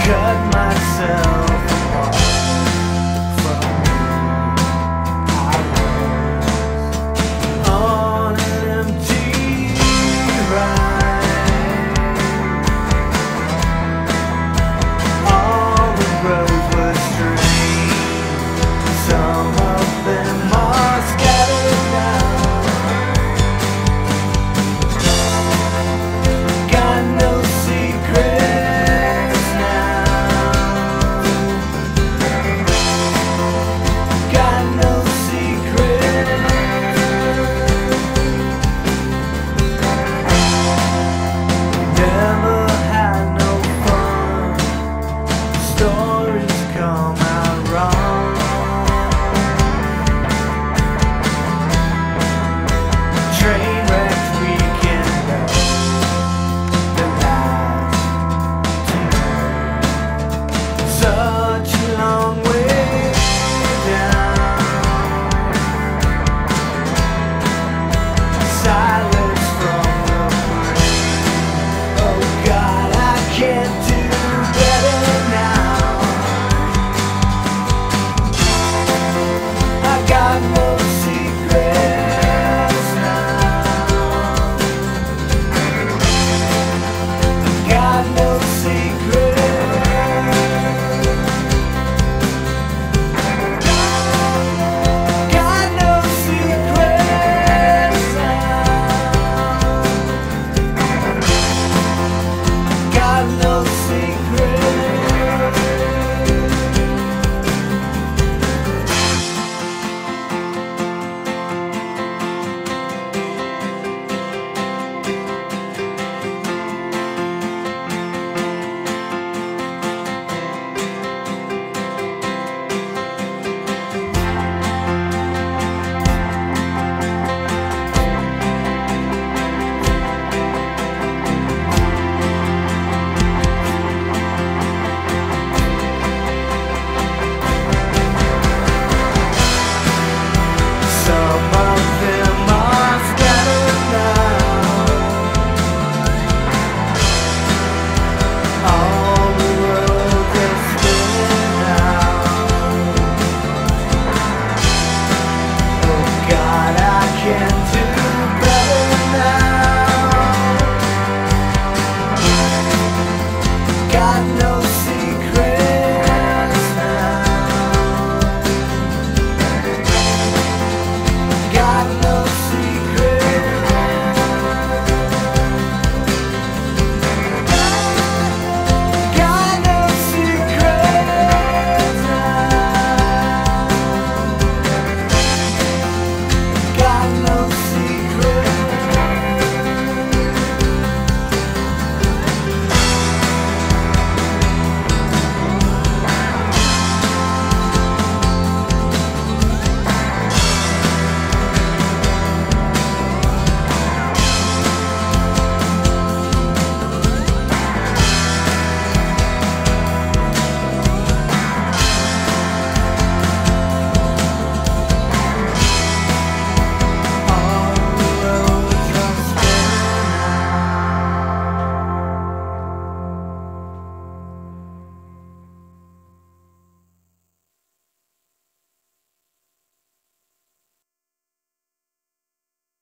cut myself apart from you. I was on an empty ride. All the roads were straight, some of them are scattered now. Got no secrets now. Got no secrets. Never had no fun. Stories come out wrong. Train wrecked weekend of the last tonight. Such a long way down. Silence from the brain. Oh God, I can't do better now. I got no secrets now. Got no secrets. Got no secrets now. Got no secrets. Some of them are scattered now. All the roads are spinning now. Oh God, I can't do better now. Got no